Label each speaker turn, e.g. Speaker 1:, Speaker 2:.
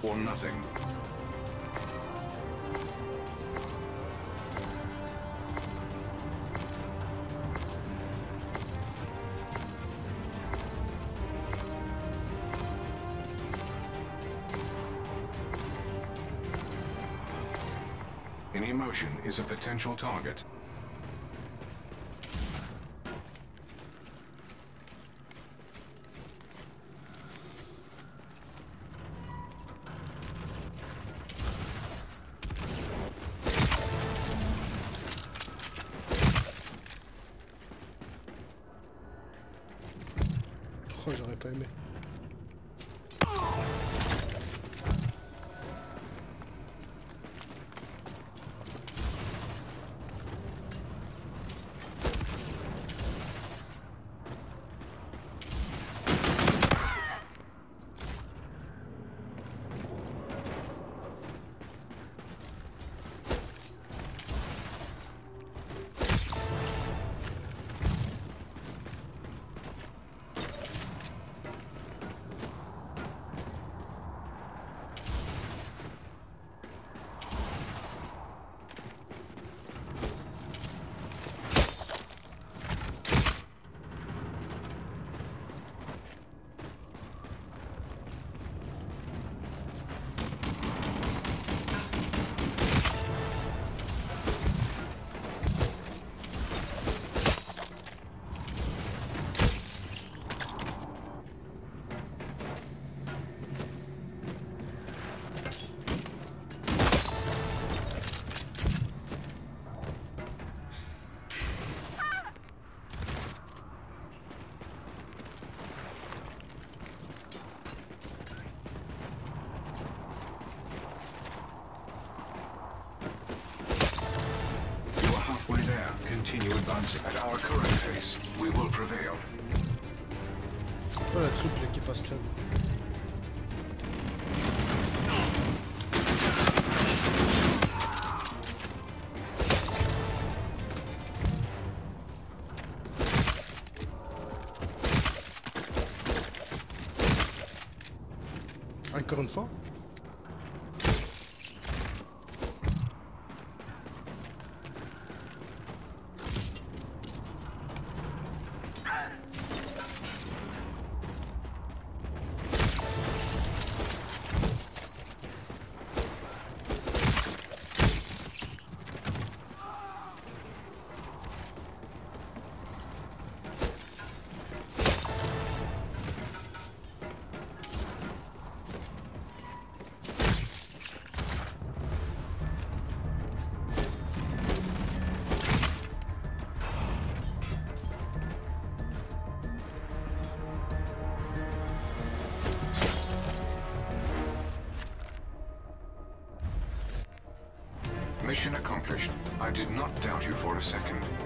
Speaker 1: or nothing. Any motion is a potential target.
Speaker 2: Oh, j'aurais pas aimé.
Speaker 1: Continue advancing at our current pace. We will prevail.
Speaker 2: Oh la triple qui passe crème. Encore une fois.
Speaker 1: Mission accomplished. I did not doubt you for a second.